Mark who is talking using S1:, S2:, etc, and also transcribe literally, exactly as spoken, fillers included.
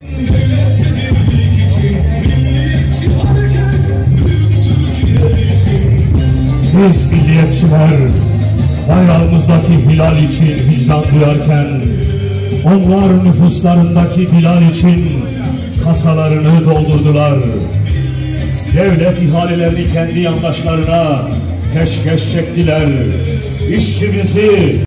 S1: Biz milliyetçiler bayrağımızdaki hilal için vicdan duyarken, onlar nüfuslarındaki Bilal için kasalarını doldurdular. Devlet ihalelerini kendi yandaşlarına peşkeş çektiler. İşçimizi